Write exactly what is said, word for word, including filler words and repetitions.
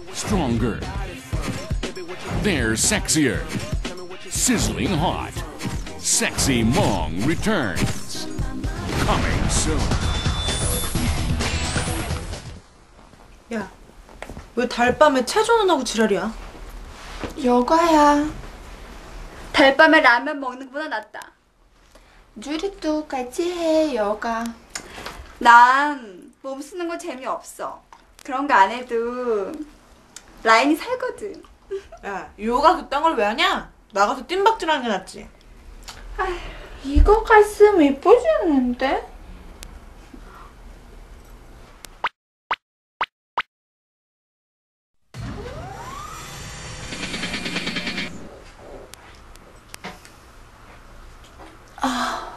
stronger. They're sexier. Sizzling hot. Sexy Mong returns. Coming soon. 야, 왜 달밤에 체조는 하고 지랄이야? 요가야. 달밤에 라면 먹는 것보다 낫다. 누리도 같이 해, 요가. 난 몸 쓰는 거 재미없어. 그런 거 안 해도 라인이 살거든. 야, 요가 그딴 걸 왜 하냐? 나가서 뜀박질하는 게 낫지. 아휴, 이거 가슴 이쁘지 않는데? 아...